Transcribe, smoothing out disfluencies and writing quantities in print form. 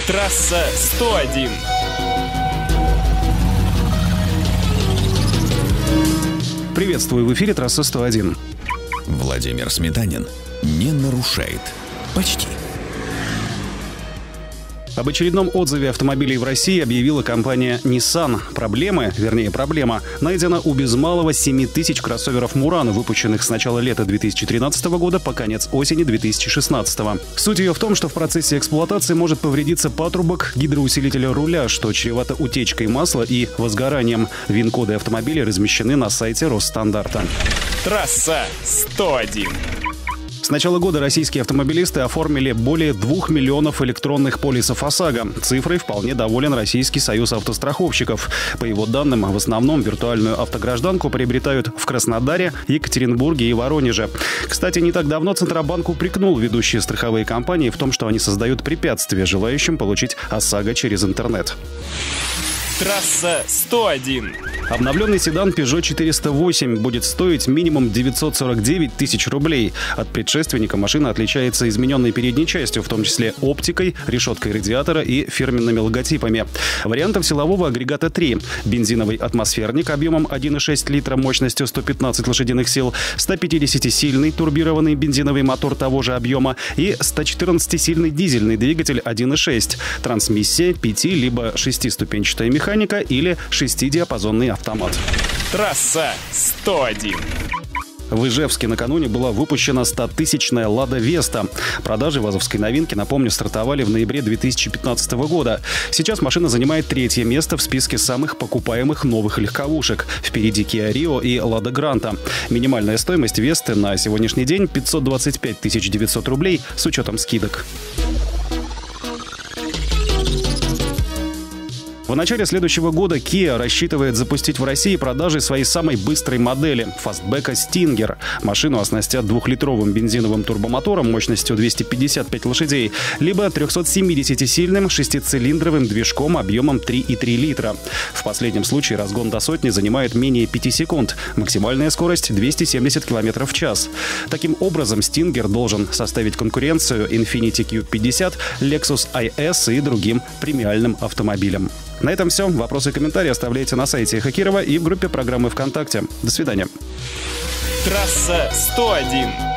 Трасса 101. Приветствую, в эфире «Трасса 101». Владимир Сметанин не нарушает. Почти. Об очередном отзыве автомобилей в России объявила компания Nissan. Проблема найдена у без малого 7 тысяч кроссоверов Murano, выпущенных с начала лета 2013 года по конец осени 2016. Суть ее в том, что в процессе эксплуатации может повредиться патрубок гидроусилителя руля, что чревато утечкой масла и возгоранием. ВИН-коды автомобиля размещены на сайте Росстандарта. Трасса 101. С начала года российские автомобилисты оформили более 2 миллионов электронных полисов ОСАГО. Цифрой вполне доволен Российский союз автостраховщиков. По его данным, в основном виртуальную автогражданку приобретают в Краснодаре, Екатеринбурге и Воронеже. Кстати, не так давно Центробанк упрекнул ведущие страховые компании в том, что они создают препятствия желающим получить ОСАГО через интернет. Трасса 101. Обновленный седан Peugeot 408 будет стоить минимум 949 тысяч рублей. От предшественника машина отличается измененной передней частью, в том числе оптикой, решеткой радиатора и фирменными логотипами. Вариантов силового агрегата 3. Бензиновый атмосферник объемом 1,6 литра мощностью 115 лошадиных сил, 150-сильный турбированный бензиновый мотор того же объема и 114-сильный дизельный двигатель 1,6. Трансмиссия 5- либо 6-ступенчатая механика или 6-диапазонный автомат. Трасса 101. В Ижевске накануне была выпущена 100-тысячная «Лада Веста». Продажи вазовской новинки, напомню, стартовали в ноябре 2015 года. Сейчас машина занимает 3-е место в списке самых покупаемых новых легковушек. Впереди Kia Rio и «Лада Гранта». Минимальная стоимость «Весты» на сегодняшний день 525 900 рублей с учетом скидок. В начале следующего года Kia рассчитывает запустить в России продажи своей самой быстрой модели – фастбека Stinger. Машину оснастят 2-литровым бензиновым турбомотором мощностью 255 лошадей, либо 370-сильным 6-цилиндровым движком объемом 3,3 литра. В последнем случае разгон до сотни занимает менее 5 секунд. Максимальная скорость – 270 км в час. Таким образом, Stinger должен составить конкуренцию Infiniti Q50, Lexus IS и другим премиальным автомобилям. На этом все. Вопросы и комментарии оставляйте на сайте Эхо Кирова и в группе программы ВКонтакте. До свидания. Трасса 101.